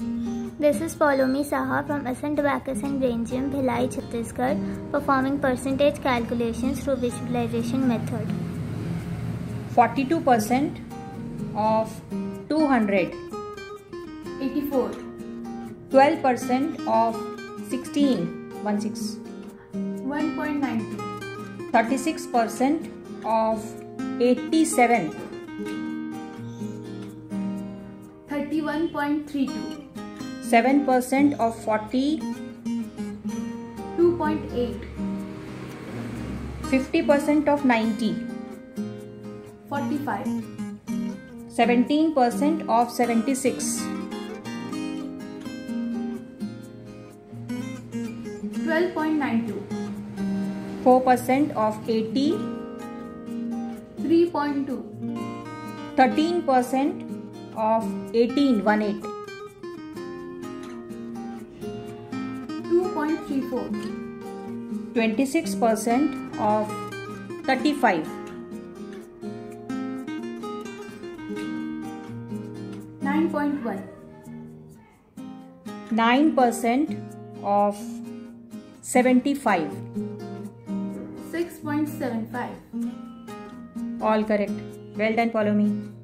This is Poulomi Saha from Ascent Abacus Brain Gym, Bhilai, Chhattisgarh, performing percentage calculations through visualization method. 42% of 200. 84. 12% of 16. 1.90. 36% of 87. 31.32. 7% of 40. 2.8. 50% of 90. 45. 17% of 76. 12.92. 4% of 80. 3.2. 13% of 18. 18. 2.34. 26% of 35. 9.1. 9% of 75. 6.75. All correct. Well done, Poulomi.